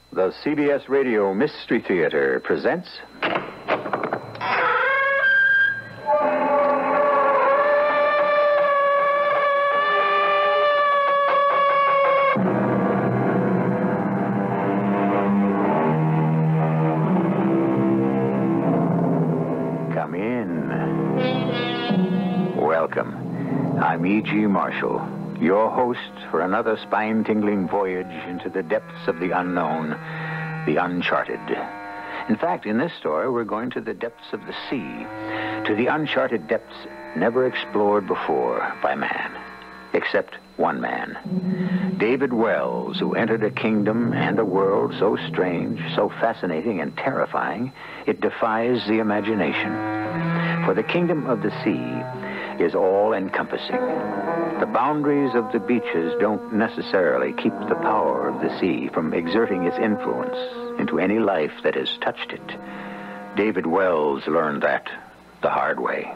The CBS Radio Mystery Theater presents... Come in. Welcome. I'm E.G. Marshall, your host for another spine-tingling voyage into the depths of the unknown, the uncharted. In fact, in this story, we're going to the depths of the sea, to the uncharted depths never explored before by man, except one man, David Wells, who entered a kingdom and a world so strange, so fascinating and terrifying, it defies the imagination. For the kingdom of the sea is all-encompassing. The boundaries of the beaches don't necessarily keep the power of the sea from exerting its influence into any life that has touched it. David Wells learned that the hard way.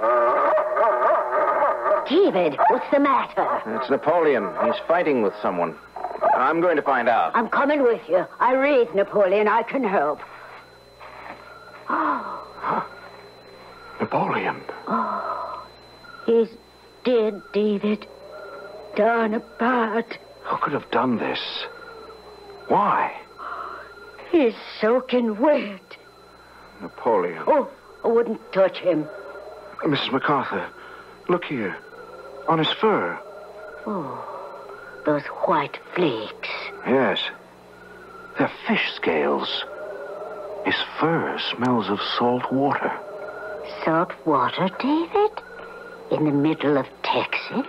David, what's the matter? It's Napoleon. He's fighting with someone. I'm going to find out. I'm coming with you. I raised Napoleon. I can help. Oh. Napoleon. Oh. He's dead, David. Torn apart. Who could have done this? Why? He's soaking wet. Napoleon. Oh, I wouldn't touch him. Mrs. MacArthur, look here. On his fur. Oh, those white flakes. Yes. They're fish scales. His fur smells of salt water. Salt water, David? In the middle of Texas?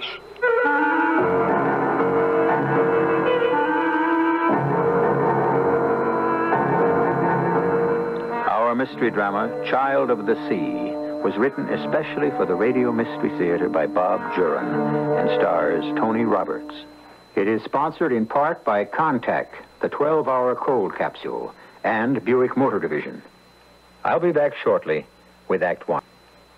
Our mystery drama, Child of the Sea, was written especially for the Radio Mystery Theater by Bob Juran and stars Tony Roberts. It is sponsored in part by Contact, the 12-hour cold capsule, and Buick Motor Division. I'll be back shortly with Act One.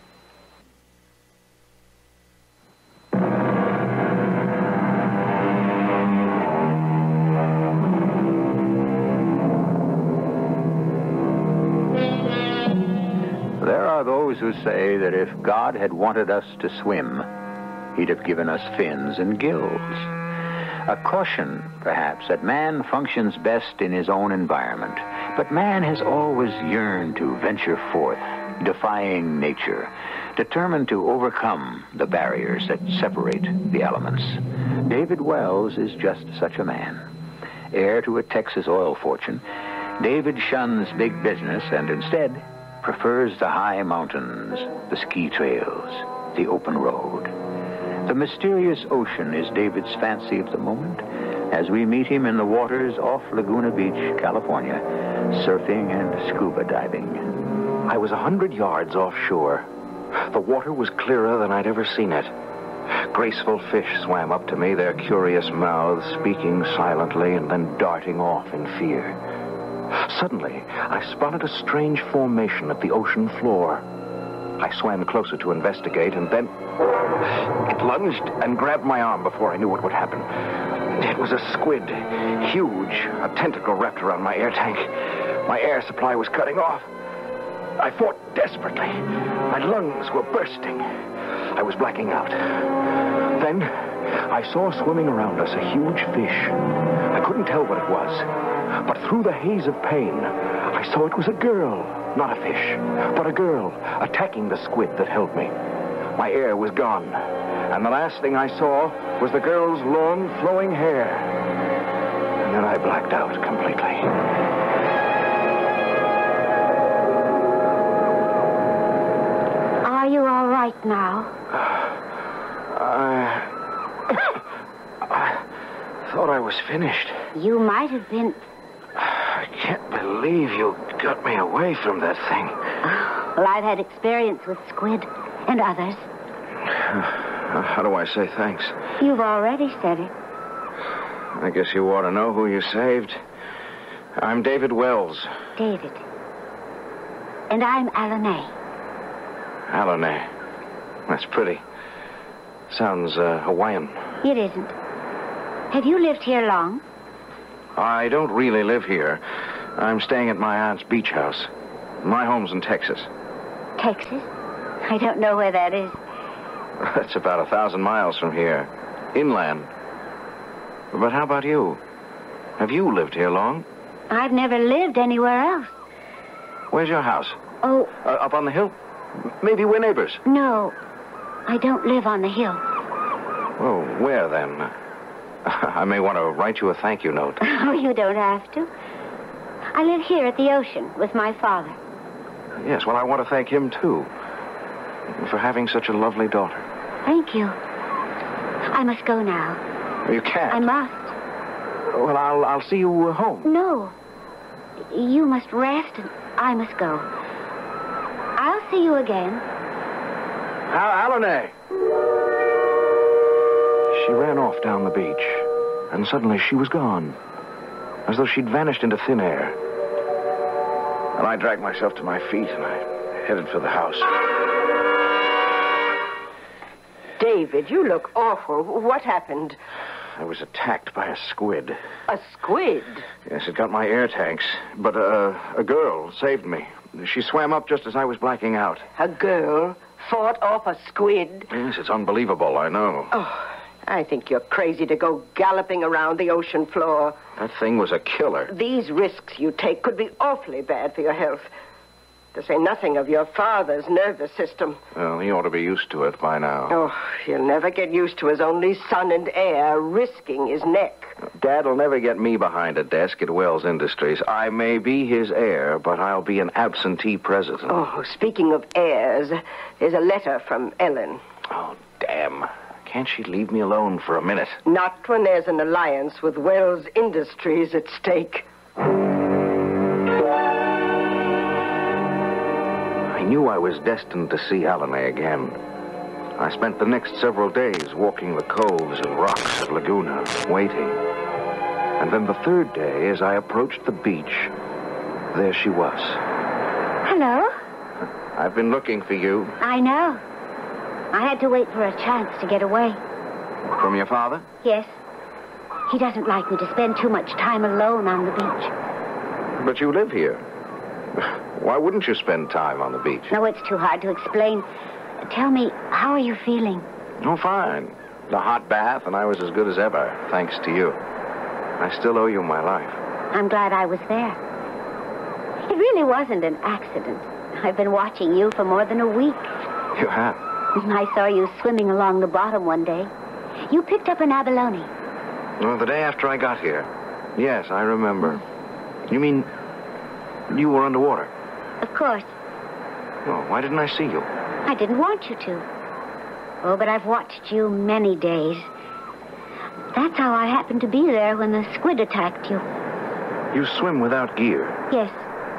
There are those who say that if God had wanted us to swim, he'd have given us fins and gills. A caution, perhaps, that man functions best in his own environment. But man has always yearned to venture forth, defying nature, determined to overcome the barriers that separate the elements. David Wells is just such a man. Heir to a Texas oil fortune, David shuns big business and instead prefers the high mountains, the ski trails, the open road. The mysterious ocean is David's fancy of the moment as we meet him in the waters off Laguna Beach, California, surfing and scuba diving. I was 100 yards offshore. The water was clearer than I'd ever seen it. Graceful fish swam up to me, their curious mouths speaking silently and then darting off in fear. Suddenly, I spotted a strange formation at the ocean floor. I swam closer to investigate, and then it lunged and grabbed my arm before I knew what would happen. It was a squid, huge, a tentacle wrapped around my air tank. My air supply was cutting off. I fought desperately. My lungs were bursting. I was blacking out. Then I saw swimming around us a huge fish. I couldn't tell what it was, but through the haze of pain, I saw it was a girl, not a fish, but a girl attacking the squid that held me. My air was gone, and the last thing I saw was the girl's long, flowing hair. And then I blacked out completely. Are you all right now? I thought I was finished. You might have been... I can't believe you got me away from that thing. Well, I've had experience with squid and others. How do I say thanks? You've already said it. I guess you ought to know who you saved. I'm David Wells. David. And I'm Alanay. Alanay. That's pretty. Sounds Hawaiian. It isn't. Have you lived here long? I don't really live here. I'm staying at my aunt's beach house. My home's in Texas. Texas? I don't know where that is. That's about 1,000 miles from here. Inland. But how about you? Have you lived here long? I've never lived anywhere else. Where's your house? Oh, Up on the hill? Maybe we're neighbors. no. I don't live on the hill. Oh, where then? I may want to write you a thank you note. Oh, you don't have to. I live here at the ocean with my father. Yes, well, I want to thank him, too. For having such a lovely daughter. Thank you. I must go now. You can't. I must. Well, I'll see you home. No. You must rest and I must go. I'll see you again. Alane! She ran off down the beach, and suddenly she was gone, as though she'd vanished into thin air. And I dragged myself to my feet, and I headed for the house. David, you look awful. What happened? I was attacked by a squid. A squid? Yes, it got my air tanks, but a girl saved me. She swam up just as I was blacking out. A girl fought off a squid? Yes, it's unbelievable, I know. Oh, I think you're crazy to go galloping around the ocean floor. That thing was a killer. These risks you take could be awfully bad for your health. To say nothing of your father's nervous system. Well, he ought to be used to it by now. Oh, he'll never get used to his only son and heir risking his neck. Dad'll never get me behind a desk at Wells Industries. I may be his heir, but I'll be an absentee president. Oh, speaking of heirs, there's a letter from Ellen. Oh, damn. Can't she leave me alone for a minute? Not when there's an alliance with Wells Industries at stake. I knew I was destined to see Alane again. I spent the next several days walking the coves and rocks of Laguna, waiting. And then the third day, as I approached the beach, there she was. Hello? I've been looking for you. I know. I had to wait for a chance to get away. From your father? Yes. He doesn't like me to spend too much time alone on the beach. But you live here. Why wouldn't you spend time on the beach? No, it's too hard to explain. Tell me, how are you feeling? Oh, fine. The hot bath, and I was as good as ever, thanks to you. I still owe you my life. I'm glad I was there. It really wasn't an accident. I've been watching you for more than a week. You have? I saw you swimming along the bottom one day. You picked up an abalone. Well, the day after I got here. Yes, I remember. You mean you were underwater? Of course. Well, why didn't I see you? I didn't want you to. Oh, but I've watched you many days. That's how I happened to be there when the squid attacked you. You swim without gear. Yes.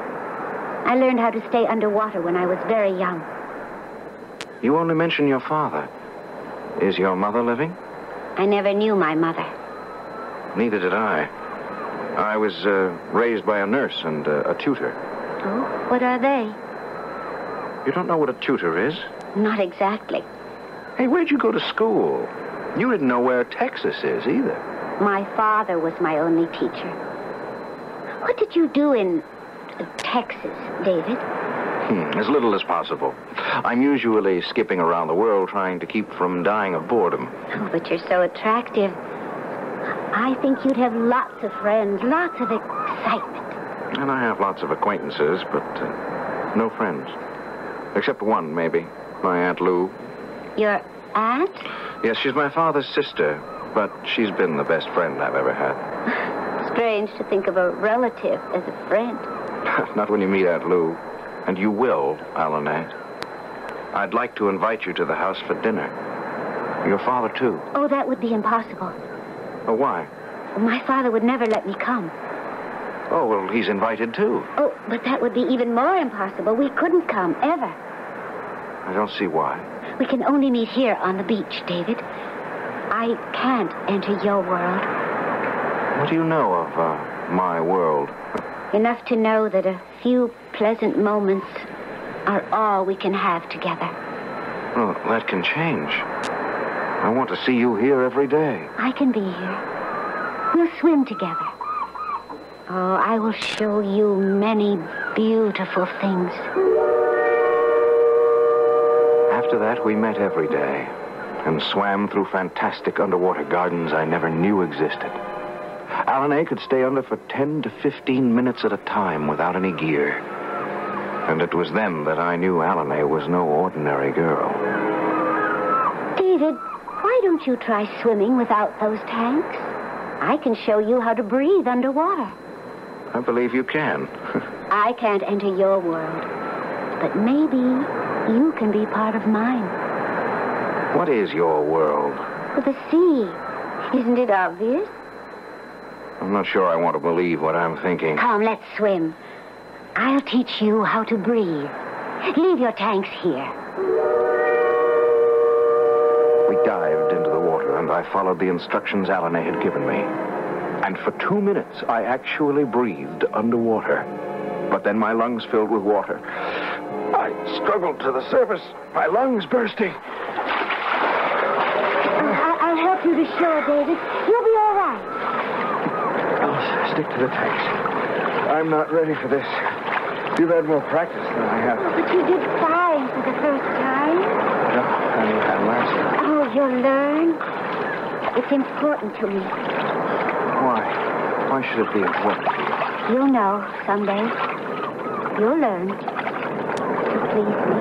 I learned how to stay underwater when I was very young. You only mention your father. Is your mother living? I never knew my mother. Neither did I. I was raised by a nurse and a tutor. Oh, what are they? You don't know what a tutor is? Not exactly. Hey, where'd you go to school? You didn't know where Texas is either. My father was my only teacher. What did you do in Texas, David? As little as possible. I'm usually skipping around the world trying to keep from dying of boredom. Oh, but you're so attractive. I think you'd have lots of friends, lots of excitement. And I have lots of acquaintances, but no friends. Except one, maybe. My Aunt Lou. Your aunt? Yes, she's my father's sister, but she's been the best friend I've ever had. Strange to think of a relative as a friend. Not when you meet Aunt Lou. And you will, Alane. I'd like to invite you to the house for dinner. Your father, too. Oh, that would be impossible. Oh, why? My father would never let me come. Oh, well, he's invited, too. Oh, but that would be even more impossible. We couldn't come, ever. I don't see why. We can only meet here on the beach, David. I can't enter your world. What do you know of my world? Enough to know that a few pleasant moments are all we can have together. Well, that can change. I want to see you here every day. I can be here. We'll swim together. Oh, I will show you many beautiful things. After that, we met every day and swam through fantastic underwater gardens I never knew existed. Alan could stay under for 10 to 15 minutes at a time without any gear. And it was then that I knew Alan was no ordinary girl. David, why don't you try swimming without those tanks? I can show you how to breathe underwater. I believe you can. I can't enter your world, but maybe you can be part of mine. What is your world? The sea. Isn't it obvious? I'm not sure I want to believe what I'm thinking. Come, let's swim. I'll teach you how to breathe. Leave your tanks here. We dived into the water, and I followed the instructions Alan had given me. And for 2 minutes, I actually breathed underwater. But then my lungs filled with water. I struggled to the surface, my lungs bursting. I'll help you to shore, David. You'll be all right. I'll stick to the tanks. I'm not ready for this. You've had more practice than I have. Oh, but you did fine for the first time. No, honey, that last time. Oh, you'll learn. It's important to me. Why? Why should it be important to you? You'll know someday. You'll learn to please me.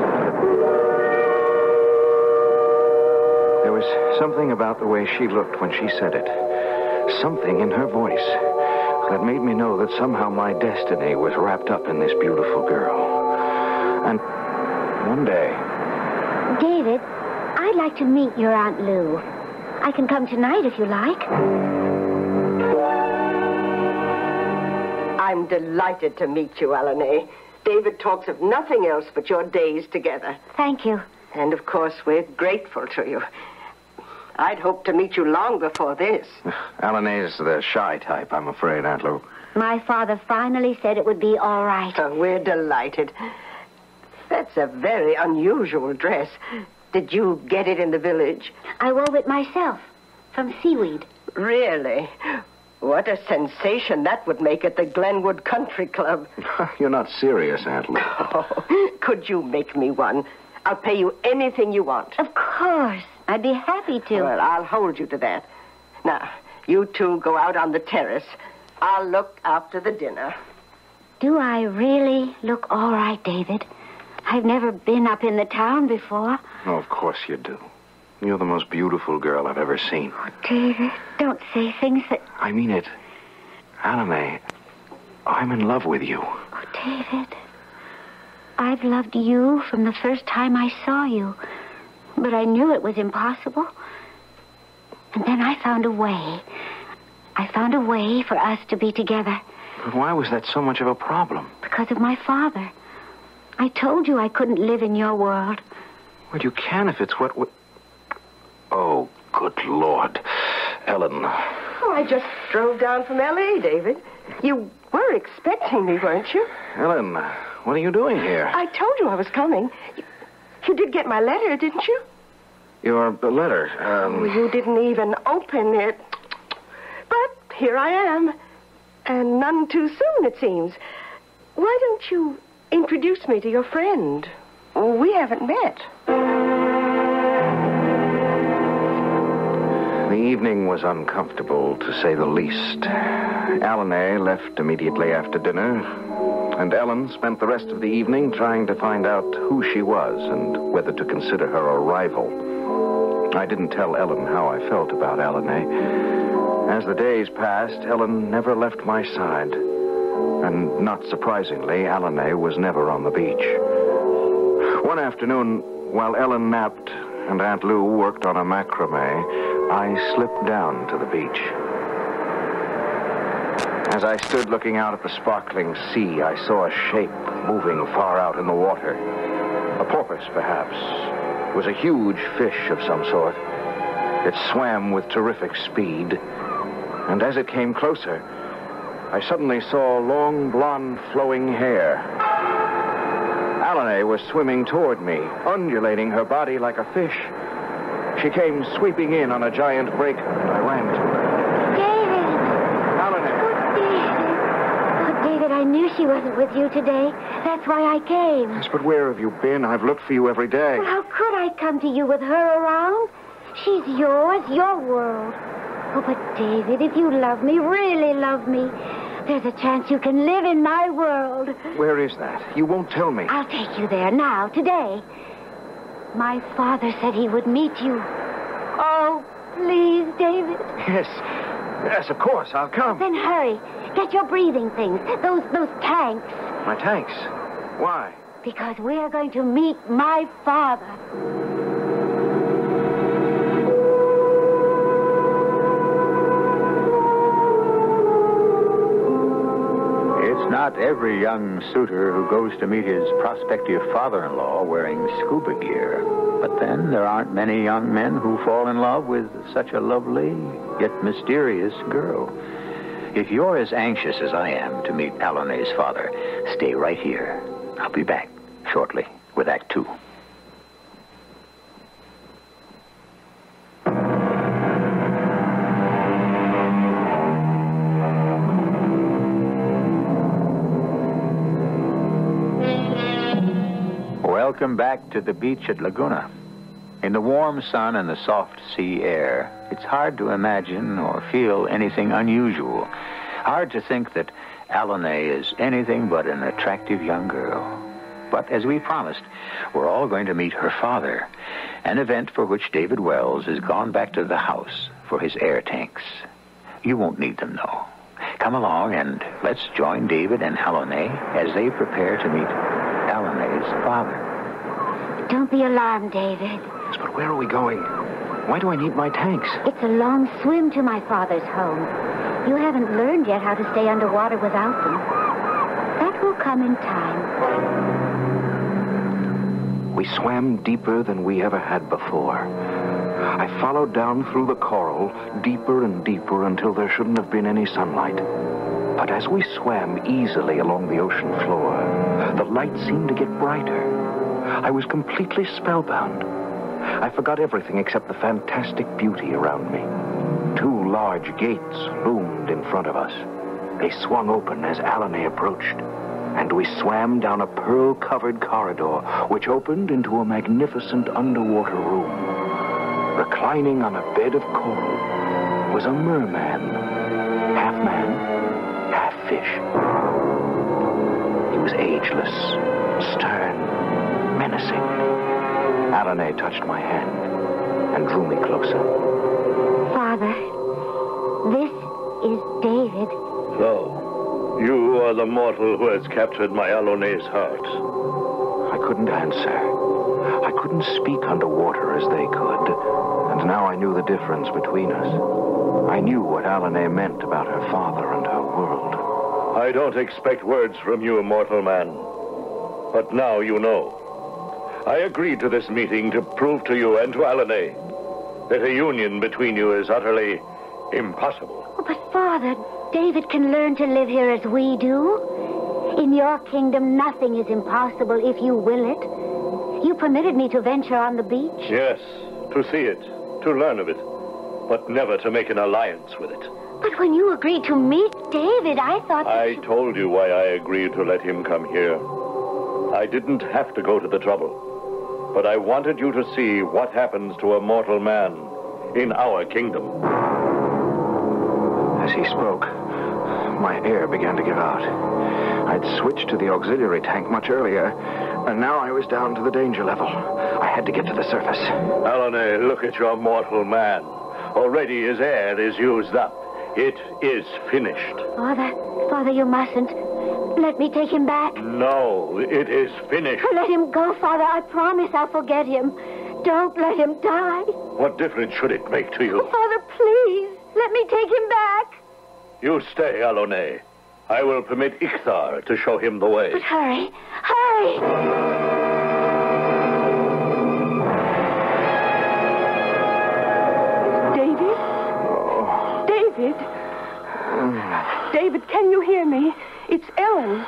There was something about the way she looked when she said it. Something in her voice that made me know that somehow my destiny was wrapped up in this beautiful girl. And one day... David, I'd like to meet your Aunt Lou. I can come tonight if you like. I'm delighted to meet you, Alan. David talks of nothing else but your days together. Thank you. And, of course, we're grateful to you. I'd hoped to meet you long before this. Alan is the shy type, I'm afraid, Aunt Lou. My father finally said it would be all right. Oh, we're delighted. That's a very unusual dress. Did you get it in the village? I wove it myself from seaweed. Really? What a sensation that would make at the Glenwood Country Club. You're not serious, Aunt Lou. Oh, could you make me one? I'll pay you anything you want. Of course. I'd be happy to. Well, I'll hold you to that. Now, you two go out on the terrace. I'll look after the dinner. Do I really look all right, David? I've never been up in the town before. Oh, of course you do. You're the most beautiful girl I've ever seen. Oh, David, don't say things that... I mean it. Alan, I'm in love with you. Oh, David, I've loved you from the first time I saw you. But I knew it was impossible. And then I found a way. I found a way for us to be together. But why was that so much of a problem? Because of my father. I told you I couldn't live in your world. Well, you can if it's what... Oh, good Lord. Ellen. Oh, I just drove down from L.A., David. You were expecting me, weren't you? Ellen, what are you doing here? I told you I was coming. You did get my letter, didn't you? Your letter, Oh, you didn't even open it. But here I am. And none too soon, it seems. Why don't you introduce me to your friend? We haven't met. The evening was uncomfortable, to say the least. Alan left immediately after dinner, and Ellen spent the rest of the evening trying to find out who she was and whether to consider her a rival. I didn't tell Ellen how I felt about Alan. As the days passed, Ellen never left my side. And not surprisingly, Alan was never on the beach. One afternoon, while Ellen napped and Aunt Lou worked on a macrame, I slipped down to the beach. As I stood looking out at the sparkling sea, I saw a shape moving far out in the water. A porpoise, perhaps. It was a huge fish of some sort. It swam with terrific speed. And as it came closer, I suddenly saw long, blonde, flowing hair. Alan was swimming toward me, undulating her body like a fish. She came sweeping in on a giant breaker, and I ran to her. David! Alan! Oh, David! wasn't with you today. That's why I came. Yes, but where have you been? I've looked for you every day. Well, how could I come to you with her around? She's yours, your world. Oh, but David, if you love me, really love me, there's a chance you can live in my world. Where is that? You won't tell me. I'll take you there now, today. My father said he would meet you. Oh, please, David. Yes, of course, I'll come. Then hurry. Get your breathing things, those tanks. My tanks? Why? Because we're going to meet my father. It's not every young suitor who goes to meet his prospective father-in-law wearing scuba gear. But then there aren't many young men who fall in love with such a lovely yet mysterious girl. If you're as anxious as I am to meet Alonay's father, stay right here. I'll be back shortly with Act 2. Welcome back to the beach at Laguna. In the warm sun and the soft sea air, it's hard to imagine or feel anything unusual. Hard to think that Alonay is anything but an attractive young girl. But as we promised, we're all going to meet her father, an event for which David Wells has gone back to the house for his air tanks. You won't need them, though. Come along and let's join David and Alonay as they prepare to meet Alonay's father. Don't be alarmed, David. Yes, but where are we going? Why do I need my tanks? It's a long swim to my father's home. You haven't learned yet how to stay underwater without them. That will come in time. We swam deeper than we ever had before. I followed down through the coral, deeper and deeper until there shouldn't have been any sunlight. But as we swam easily along the ocean floor, the light seemed to get brighter. I was completely spellbound. I forgot everything except the fantastic beauty around me. 2 large gates loomed in front of us. They swung open as Alonay approached, and we swam down a pearl-covered corridor which opened into a magnificent underwater room. Reclining on a bed of coral was a merman, half man, half fish. He was ageless, stern, menacing. Alonay touched my hand and drew me closer. Father, this is David. So, you are the mortal who has captured my Alonay's heart. I couldn't answer. I couldn't speak underwater as they could. And now I knew the difference between us. I knew what Alonay meant about her father and her world. I don't expect words from you, mortal man. But now you know. I agreed to this meeting to prove to you and to Alonay that a union between you is utterly impossible. Oh, but Father, David can learn to live here as we do. In your kingdom, nothing is impossible if you will it. You permitted me to venture on the beach. Yes, to see it, to learn of it, but never to make an alliance with it. But when you agreed to meet David, I thought that I told you why I agreed to let him come here. I didn't have to go to the trouble. But I wanted you to see what happens to a mortal man in our kingdom. As he spoke, my air began to give out. I'd switched to the auxiliary tank much earlier, and now I was down to the danger level. I had to get to the surface. Alonay, look at your mortal man. Already his air is used up. It is finished. Father, you mustn't. Let me take him back. No, it is finished. Let him go, Father. I promise I'll forget him. Don't let him die. What difference should it make to you? Father, please, let me take him back. You stay, Alonay. I will permit Ichthar to show him the way. But hurry, hurry! David? Oh. David? David, can you hear me? It's Ellen.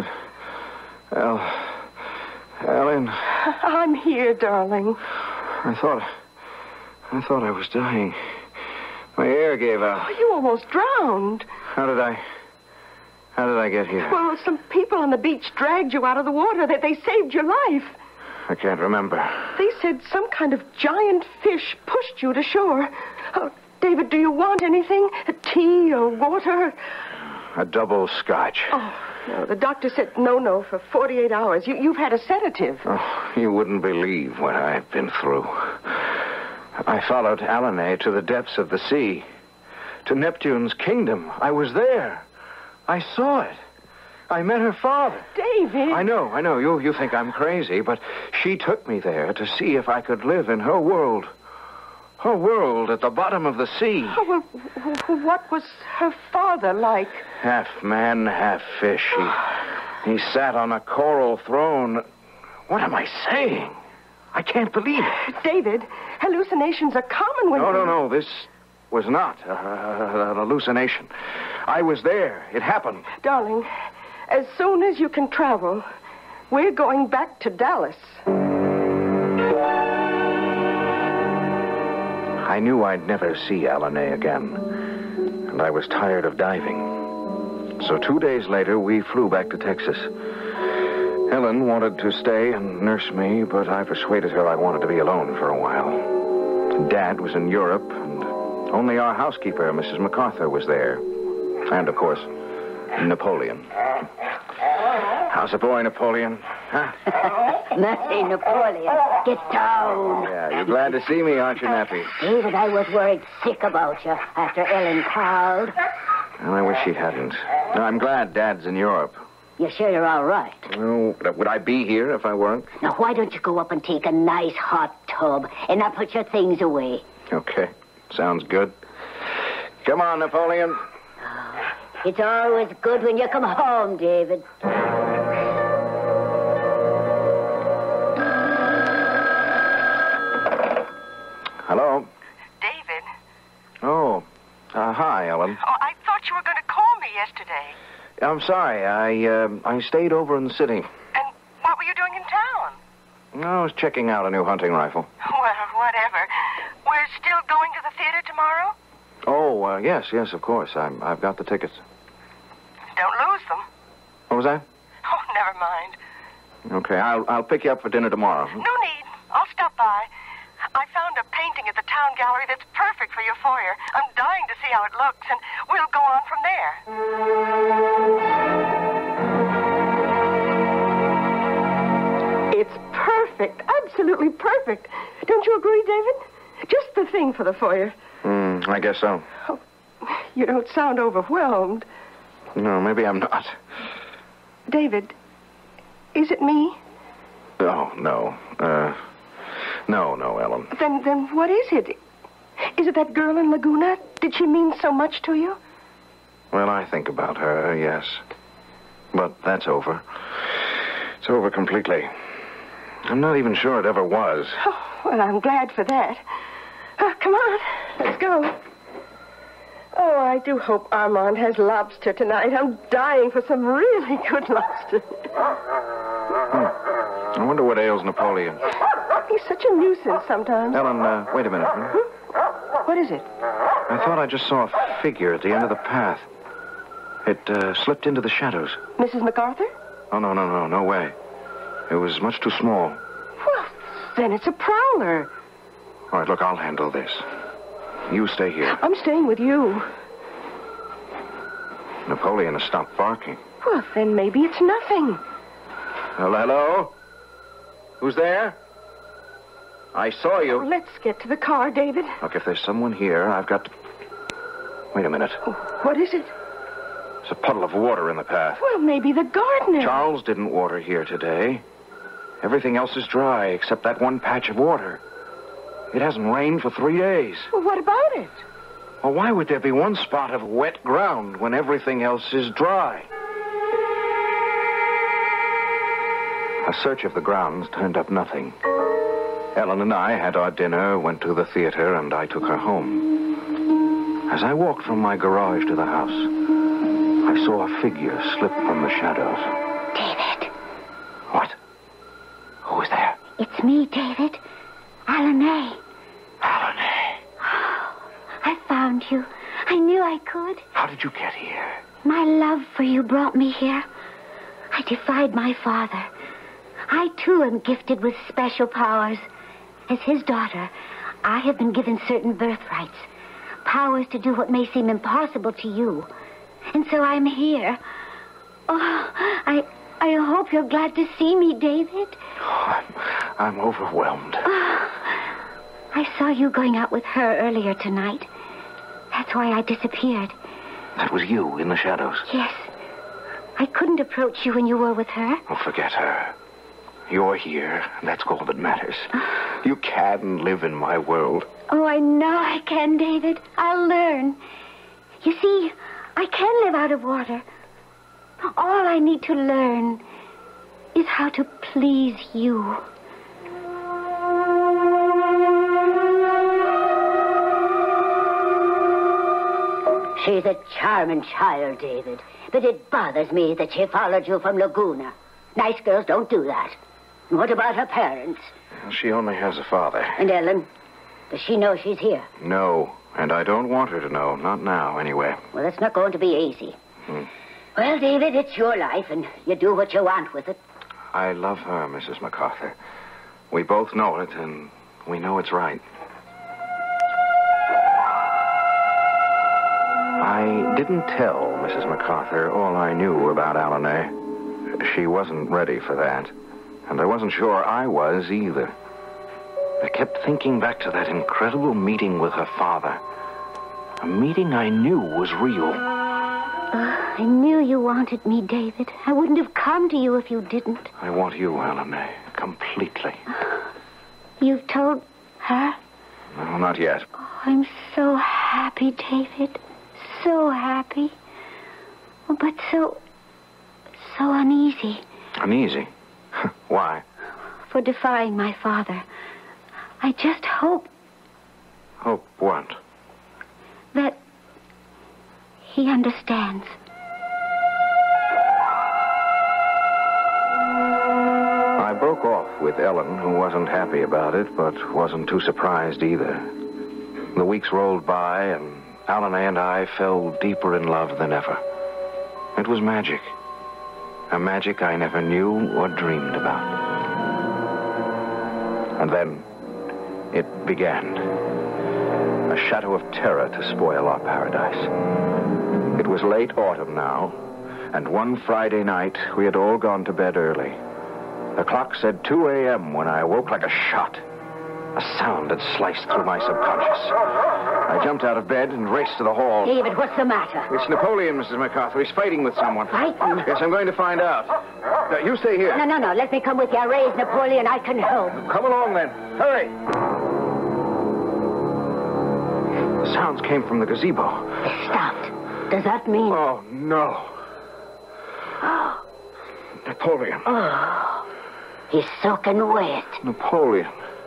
Ellen. I'm here, darling. I thought I was dying. My air gave out. Oh, you almost drowned. How did I How did I get here? Well, some people on the beach dragged you out of the water. They saved your life. I can't remember. They said some kind of giant fish pushed you to shore. Oh, David, do you want anything? A tea or water? A double scotch. Oh, no. The doctor said no for 48 hours. You've had a sedative. Oh, you wouldn't believe what I've been through. I followed Alanay to the depths of the sea, to Neptune's kingdom. I was there. I saw it. I met her father. David! I know. You think I'm crazy, but she took me there to see if I could live in her world. Her world at the bottom of the sea. Oh, well, what was her father like? Half man, half fish. He sat on a coral throne. What am I saying? I can't believe it. David, hallucinations are common when... No. This was not an hallucination. I was there. It happened. Darling, as soon as you can travel, we're going back to Dallas. I knew I'd never see Alanay again, and I was tired of diving. So 2 days later, we flew back to Texas. Helen wanted to stay and nurse me, but I persuaded her I wanted to be alone for a while. Dad was in Europe, and only our housekeeper, Mrs. MacArthur, was there. And, of course, Napoleon. How's the boy, Napoleon? Huh? Mercy, Napoleon. Get down. Yeah, you're glad to see me, aren't you, Nappy? David, I was worried sick about you after Ellen called. Well, I wish she hadn't. No, I'm glad Dad's in Europe. You sure you're all right? Well, would I be here if I weren't? Now, why don't you go up and take a nice hot tub and not put your things away? Okay. Sounds good. Come on, Napoleon. It's always good when you come home, David. Hello? David? Oh, hi, Ellen. Oh, I thought you were going to call me yesterday. I'm sorry. I stayed over in the city. And what were you doing in town? I was checking out a new hunting rifle. Well, whatever. We're still going to the theater tomorrow? Oh, yes, of course. I've got the tickets. Don't lose them. What was that? Oh, never mind. Okay, I'll pick you up for dinner tomorrow. No need. I'll stop by. I found a painting at the town gallery that's perfect for your foyer. I'm dying to see how it looks, and we'll go on from there. It's perfect. Absolutely perfect. Don't you agree, David? Just the thing for the foyer. I guess so. Oh, you don't sound overwhelmed. No, maybe I'm not. David, is it me? Oh, no. No, Ellen. Then what is it? Is it that girl in Laguna? Did she mean so much to you? Well, I think about her, yes. But that's over. It's over completely. I'm not even sure it ever was. Oh, well, I'm glad for that. Come on, let's go. Oh, I do hope Armand has lobster tonight. I'm dying for some really good lobster. I wonder what ails Napoleon. He's such a nuisance sometimes. Ellen, wait a minute. What is it? I thought I just saw a figure at the end of the path. It slipped into the shadows. Mrs. MacArthur? Oh, no way. It was much too small. Well, then it's a prowler. All right, look, I'll handle this. You stay here. I'm staying with you. Napoleon has stopped barking. Well, then maybe it's nothing. Hello? Who's there? I saw you. Oh, let's get to the car, David. Look, if there's someone here, I've got to... Wait a minute. Oh, what is it? There's a puddle of water in the path. Well, maybe the gardener. Charles didn't water here today. Everything else is dry except that one patch of water. It hasn't rained for 3 days. Well, what about it? Well, why would there be one spot of wet ground when everything else is dry? A search of the grounds turned up nothing. Ellen and I had our dinner, went to the theater, and I took her home. As I walked from my garage to the house, I saw a figure slip from the shadows. David. What? Who was there? It's me, David. Alanay. Alanay. I found you. I knew I could. How did you get here? My love for you brought me here. I defied my father. I, too, am gifted with special powers. As his daughter, I have been given certain birthrights. Powers to do what may seem impossible to you. And so I'm here. Oh, I hope you're glad to see me, David. Oh, I'm overwhelmed. I saw you going out with her earlier tonight. That's why I disappeared. That was you in the shadows? Yes. I couldn't approach you when you were with her. Oh, forget her. You're here, and that's all that matters. You can live in my world. Oh, I know I can, David. I'll learn. You see, I can live out of water. All I need to learn is how to please you. She's a charming child, David. But it bothers me that she followed you from Laguna. Nice girls don't do that. And what about her parents? She only has a father. And Ellen? Does she know she's here? No, and I don't want her to know. Not now, anyway. Well, it's not going to be easy. Well, David, it's your life, and you do what you want with it. I love her, Mrs. MacArthur. We both know it, and we know it's right. I didn't tell Mrs. MacArthur all I knew about Alanay. She wasn't ready for that. And I wasn't sure I was either. I kept thinking back to that incredible meeting with her father. A meeting I knew was real. I knew you wanted me, David. I wouldn't have come to you if you didn't. I want you, Alanay, completely. You've told her? No, not yet. Oh, I'm so happy, David. So happy. Oh, but so uneasy. Uneasy? Why? For defying my father. I just hope... Hope what? That he understands. I broke off with Ellen, who wasn't happy about it, but wasn't too surprised either. The weeks rolled by, and Alanay and I fell deeper in love than ever. It was magic. A magic I never knew or dreamed about. And then it began. A shadow of terror to spoil our paradise. It was late autumn now, and one Friday night we had all gone to bed early. The clock said 2 a.m. when I awoke like a shot. A sound had sliced through my subconscious. I jumped out of bed and raced to the hall. David, what's the matter? It's Napoleon, Mrs. MacArthur. He's fighting with someone. Fighting? Yes, I'm going to find out. You stay here. No. Let me come with you. I raised Napoleon. I can help. Come along, then. Hurry. The sounds came from the gazebo. It stopped. Does that mean... Oh, no. Napoleon. Oh, he's soaking wet. Napoleon.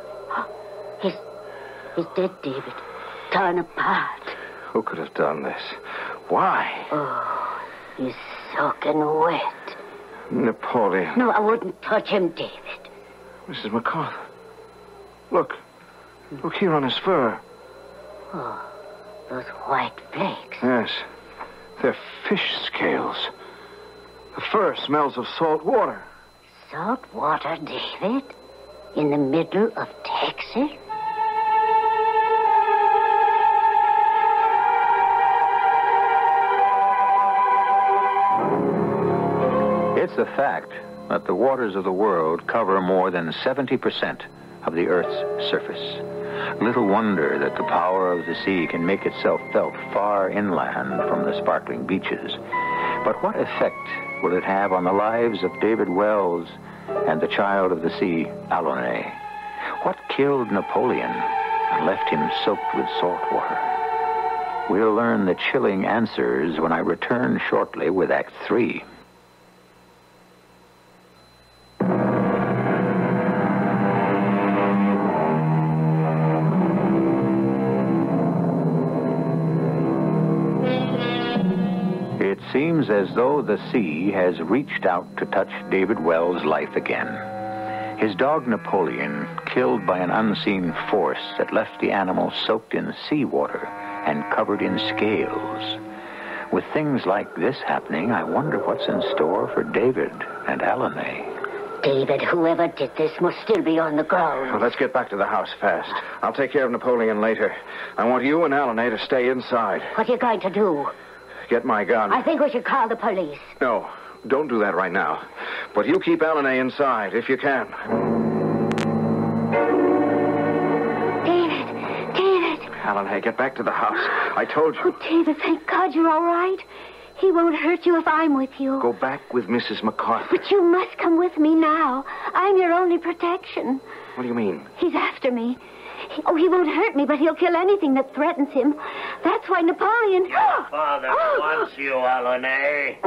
He's dead, David. Torn apart. Who could have done this? Why? Oh, he's soaking wet. Napoleon. No, I wouldn't touch him, David. Mrs. MacArthur. Look. Look here on his fur. Oh, those white flakes. Yes. They're fish scales. The fur smells of salt water. Salt water, David? In the middle of Texas? It's a fact that the waters of the world cover more than 70% of the Earth's surface. Little wonder that the power of the sea can make itself felt far inland from the sparkling beaches. But what effect will it have on the lives of David Wells and the child of the sea, Alanay? What killed Napoleon and left him soaked with salt water? We'll learn the chilling answers when I return shortly with Act 3. It seems as though the sea has reached out to touch David Wells' life again. His dog Napoleon, killed by an unseen force that left the animal soaked in seawater and covered in scales. With things like this happening, I wonder what's in store for David and Alanay. David, whoever did this must still be on the ground. Well, let's get back to the house fast. I'll take care of Napoleon later. I want you and Alanay to stay inside. What are you going to do? Get my gun. I think we should call the police. No, don't do that right now. But you keep Alanay inside, if you can. David. Alanay, get back to the house. I told you. Oh, David, thank God you're all right. He won't hurt you if I'm with you. Go back with Mrs. MacArthur. But you must come with me now. I'm your only protection. What do you mean? He's after me. He won't hurt me, but he'll kill anything that threatens him. That's why Napoleon... Father wants you, Alanay.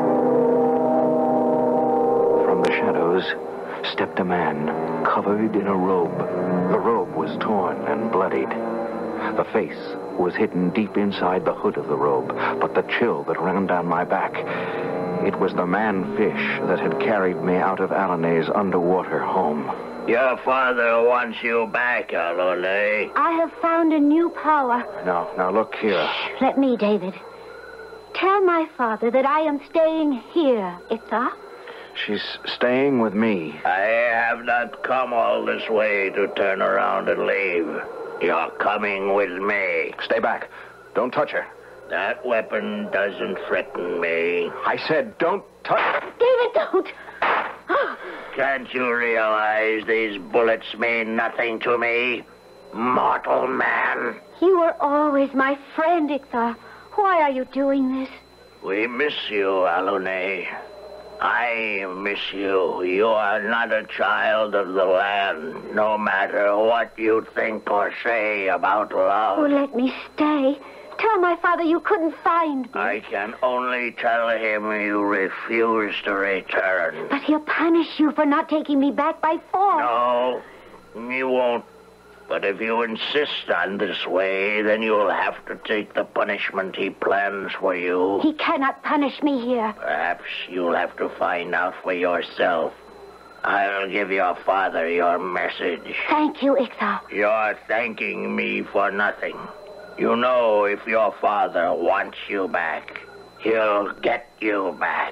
From the shadows stepped a man covered in a robe. The robe was torn and bloodied. The face was hidden deep inside the hood of the robe, but the chill that ran down my back, it was the man-fish that had carried me out of Alanay's underwater home. Your father wants you back, Alanay. I have found a new power. Now look here. Let me, David. Tell my father that I am staying here, Itha. She's staying with me. I have not come all this way to turn around and leave. You're coming with me. Stay back. Don't touch her. That weapon doesn't threaten me. I said don't touch her. David, don't. Can't you realize these bullets mean nothing to me? Mortal man. You were always my friend, Itha. Why are you doing this? We miss you, Alanay. I miss you. You are not a child of the land, no matter what you think or say about love. Oh, let me stay. Tell my father you couldn't find me. I can only tell him you refuse to return. But he'll punish you for not taking me back by force. No, he won't. But if you insist on this way, then you'll have to take the punishment he plans for you. He cannot punish me here. Perhaps you'll have to find out for yourself. I'll give your father your message. Thank you, Itha. You're thanking me for nothing. You know, if your father wants you back, he'll get you back.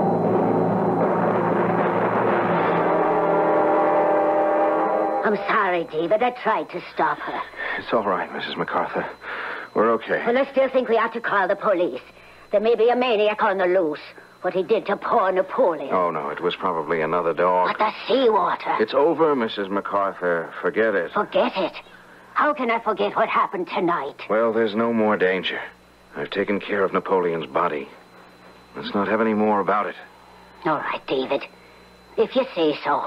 I'm sorry, David. I tried to stop her. It's all right, Mrs. MacArthur. We're okay. Well, I still think we ought to call the police. There may be a maniac on the loose. What he did to poor Napoleon. Oh, no, it was probably another dog. But the seawater. It's over, Mrs. MacArthur. Forget it. Forget it? How can I forget what happened tonight? Well, there's no more danger. I've taken care of Napoleon's body. Let's not have any more about it. All right, David. If you say so.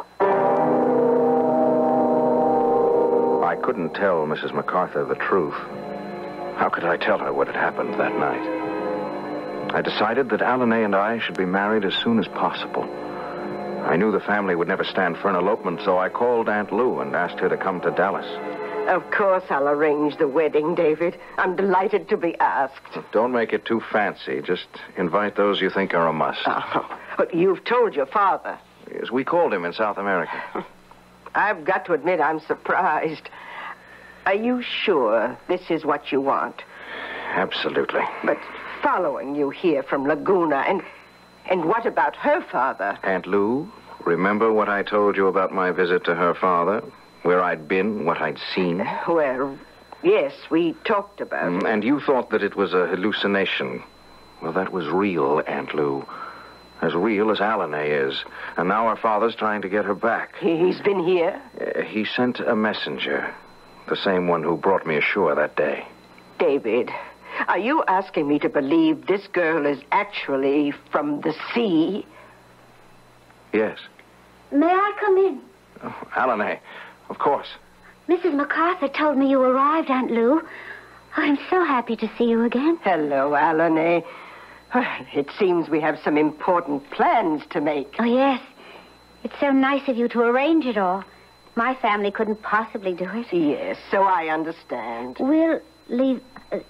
I couldn't tell Mrs. MacArthur the truth. How could I tell her what had happened that night? I decided that Alanay and I should be married as soon as possible. I knew the family would never stand for an elopement, so I called Aunt Lou and asked her to come to Dallas. Of course I'll arrange the wedding, David. I'm delighted to be asked. Don't make it too fancy. Just invite those you think are a must. Oh, but you've told your father. Yes, we called him in South America. I've got to admit I'm surprised. Are you sure this is what you want? Absolutely. But following you here from Laguna, and what about her father? Aunt Lou, remember what I told you about my visit to her father? Where I'd been, what I'd seen? Well, yes, we talked about it. And you thought that it was a hallucination. Well, that was real, Aunt Lou. As real as Alanay is. And now our father's trying to get her back. He's been here? He sent a messenger. The same one who brought me ashore that day. David, are you asking me to believe this girl is actually from the sea? Yes. May I come in? Oh, Alanay, of course. Mrs. MacArthur told me you arrived, Aunt Lou. I'm so happy to see you again. Hello, Alanay. It seems we have some important plans to make. Oh, yes. It's so nice of you to arrange it all. My family couldn't possibly do it. Yes, so I understand. We'll leave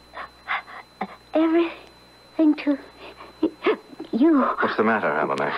everything to you. What's the matter, Alanay?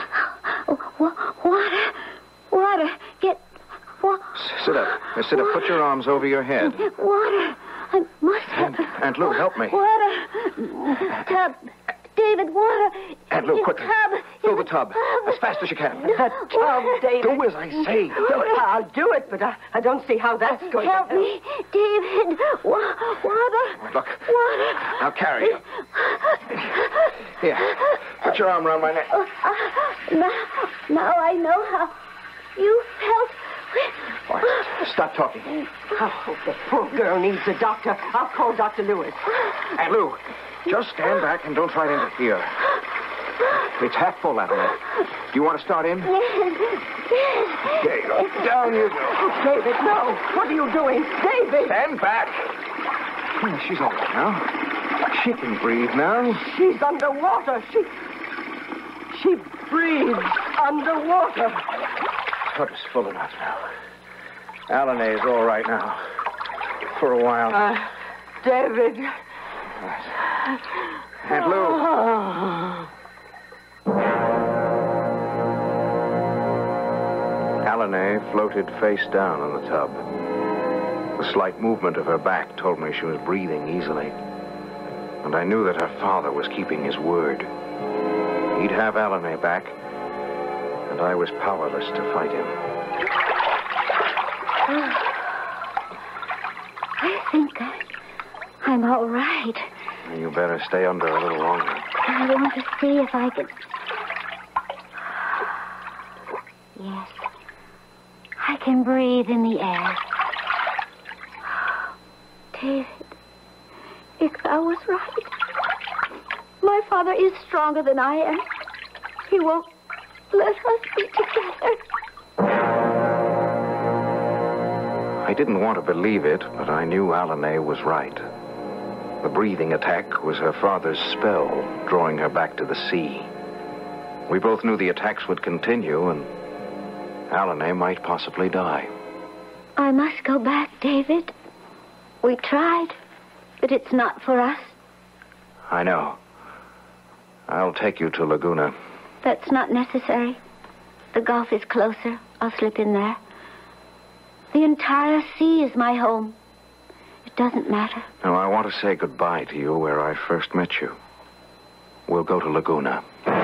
Water. Get water. Sit up. Put your arms over your head. Water. I must have... Aunt Lou, help me. Water. Tub. David, water. Aunt Lou, quickly. Tub. Fill the tub as fast as you can. The tub, David. Do as I say. I'll do it, but I don't see how that's going to Help me, David. Water. Look. Water. I'll carry you. Here. Put your arm around my neck. Now I know how you felt. All right. Stop talking. Oh, the poor girl needs a doctor. I'll call Dr. Lewis. Aunt Lou, just stand back and don't try to interfere. It's half full, Adelaide. Do you want to start in? Yes. There you go. Down you go. David, no. What are you doing? David! Stand back. She's all right now. She can breathe now. She's underwater. She breathes underwater. Tub is full enough now. Alanay is all right now. For a while. David. Right. Aunt Lou. Alanay floated face down in the tub. The slight movement of her back told me she was breathing easily. And I knew that her father was keeping his word. He'd have Alanay back, and I was powerless to fight him. I think I'm all right. You better stay under a little longer. I want to see if I can... Yes. I can breathe in the air. David, if I was right. My father is stronger than I am. He won't let us be together. I didn't want to believe it, but I knew Alanay was right. The breathing attack was her father's spell, drawing her back to the sea. We both knew the attacks would continue, and Alanay might possibly die. I must go back, David. We tried, but it's not for us. I know. I'll take you to Laguna. That's not necessary. The Gulf is closer. I'll slip in there. The entire sea is my home. It doesn't matter. Now, I want to say goodbye to you where I first met you. We'll go to Laguna.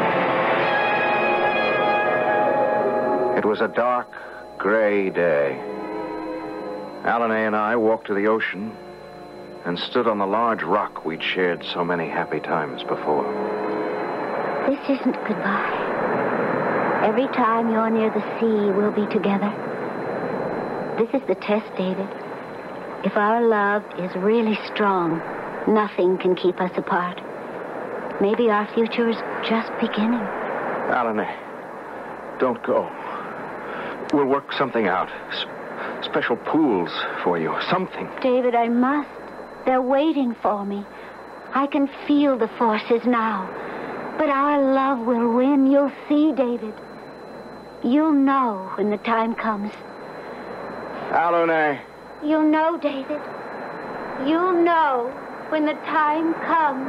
It was a dark, gray day. Alanay and I walked to the ocean and stood on the large rock we'd shared so many happy times before. This isn't goodbye. Every time you're near the sea, we'll be together. This is the test, David. If our love is really strong, nothing can keep us apart. Maybe our future is just beginning. Alanay, don't go. We'll work something out. Special pools for you. Something. David, I must. They're waiting for me. I can feel the forces now. But our love will win. You'll see, David. You'll know when the time comes. Alanay. You'll know, David. You'll know when the time comes.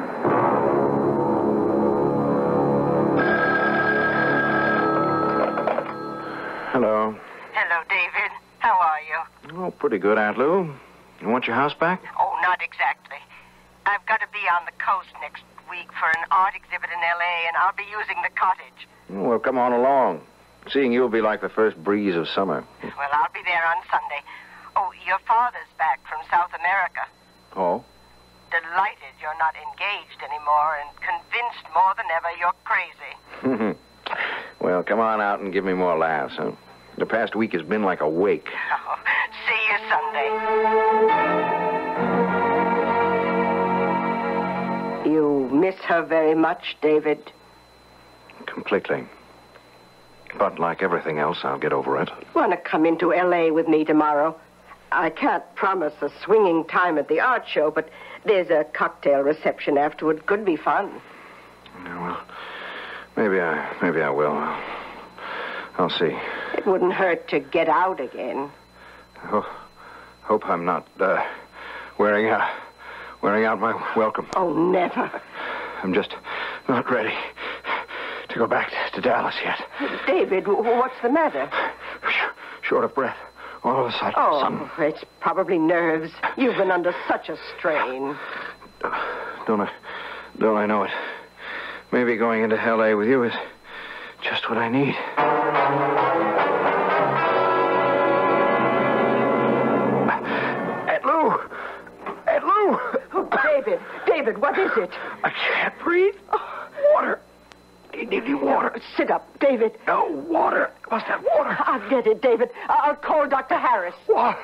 Hello. Hello, David. How are you? Oh, pretty good, Aunt Lou. You want your house back? Oh, not exactly. I've got to be on the coast next week for an art exhibit in L.A., and I'll be using the cottage. Well, come on along. Seeing you'll be like the first breeze of summer. Well, I'll be there on Sunday. Oh, your father's back from South America. Oh? Delighted you're not engaged anymore and convinced more than ever you're crazy. Well, come on out and give me more laughs, huh? The past week has been like a wake. Oh, see you Sunday. You miss her very much, David? Completely. But like everything else, I'll get over it. Want to come into L.A. with me tomorrow? I can't promise a swinging time at the art show, but there's a cocktail reception afterward. Could be fun. Yeah, well, maybe I will. I'll see. It wouldn't hurt to get out again. Hope I'm not wearing out my welcome. Oh, never. I'm just not ready to go back to Dallas yet. David, what's the matter? Short of breath. All of a sudden. Oh, it's probably nerves. You've been under such a strain. Don't I know it? Maybe going into L.A. with you is just what I need. Aunt Lou! Oh, David, what is it? I can't breathe. Water. Need water. Sit up, David. No, water. What's that water? I'll get it, David. I'll call Dr. Harris. Water.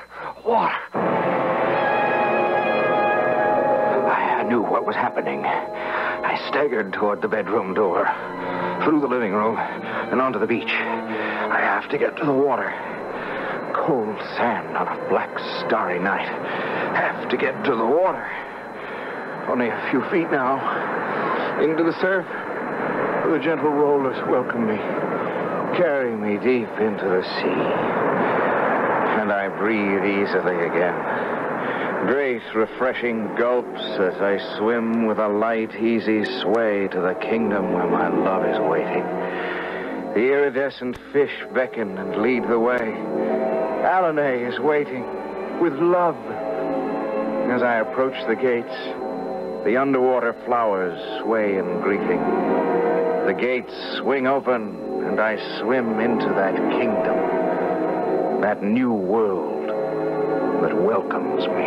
I knew what was happening. I staggered toward the bedroom door, through the living room, and onto the beach. I have to get to the water. Cold sand on a black, starry night. Have to get to the water. Only a few feet now. Into the surf. The gentle rollers welcome me, carry me deep into the sea. And I breathe easily again. Great, refreshing gulps as I swim with a light, easy sway to the kingdom where my love is waiting. The iridescent fish beckon and lead the way. Alane is waiting with love. As I approach the gates, the underwater flowers sway in greeting. The gates swing open, and I swim into that kingdom, that new world that welcomes me.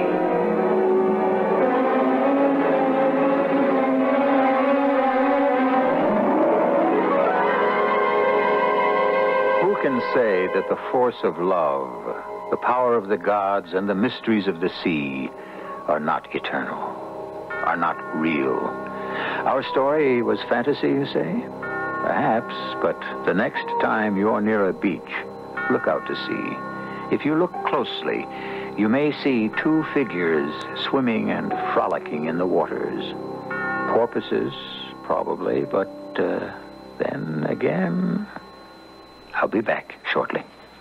Who can say that the force of love, the power of the gods, and the mysteries of the sea are not eternal, are not real? Our story was fantasy, you say? Perhaps, but the next time you're near a beach, look out to sea. If you look closely, you may see two figures swimming and frolicking in the waters. Porpoises, probably, but then again, I'll be back shortly.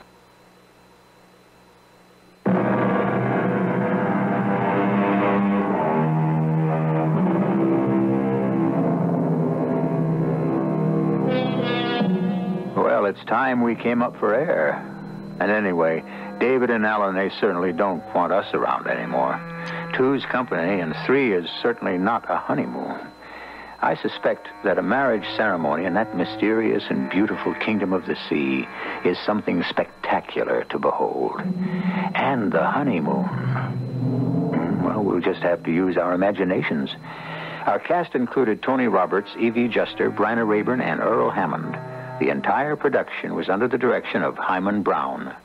Well, it's time we came up for air. And anyway, David and Alane certainly don't want us around anymore. Two's company, and three is certainly not a honeymoon. I suspect that a marriage ceremony in that mysterious and beautiful kingdom of the sea is something spectacular to behold. And the honeymoon, well, we'll just have to use our imaginations. Our cast included Tony Roberts, Evie Juster, Bryna Rayburn, and Earl Hammond. The entire production was under the direction of Hyman Brown.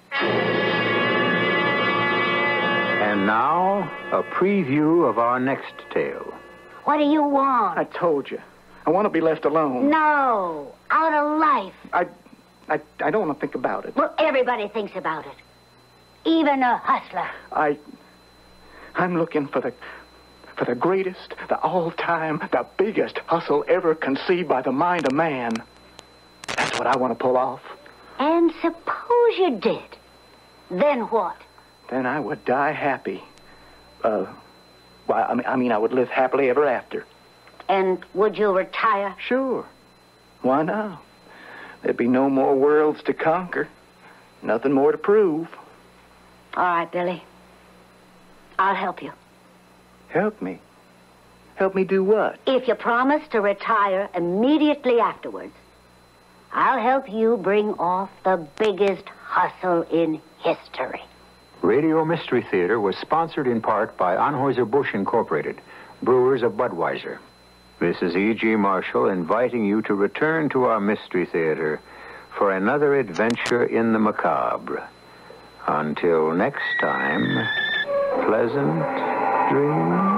And now, a preview of our next tale. What do you want? I told you. I want to be left alone. No, out of life. I don't want to think about it. Well, everybody thinks about it. Even a hustler. I'm looking for the greatest, the all-time, the biggest hustle ever conceived by the mind of man. That's what I want to pull off. And suppose you did. Then what? Then I would die happy. I would live happily ever after. And would you retire? Sure. Why not? There'd be no more worlds to conquer. Nothing more to prove. All right, Billy. I'll help you. Help me? Help me do what? If you promise to retire immediately afterwards, I'll help you bring off the biggest hustle in history. Radio Mystery Theater was sponsored in part by Anheuser-Busch Incorporated, brewers of Budweiser. This is E.G. Marshall inviting you to return to our Mystery Theater for another adventure in the macabre. Until next time, pleasant dreams.